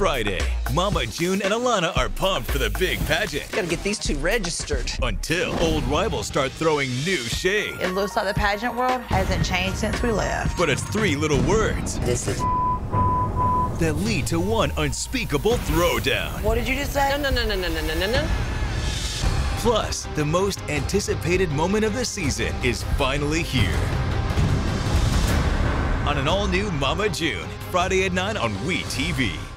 Friday, Mama June and Alana are pumped for the big pageant. Gotta get these two registered. Until old rivals start throwing new shade. It looks like the pageant world hasn't changed since we left. But it's three little words This is that lead to one unspeakable throwdown. What did you just say? no. Plus, the most anticipated moment of the season is finally here. On an all-new Mama June, Friday at 9 on WE TV.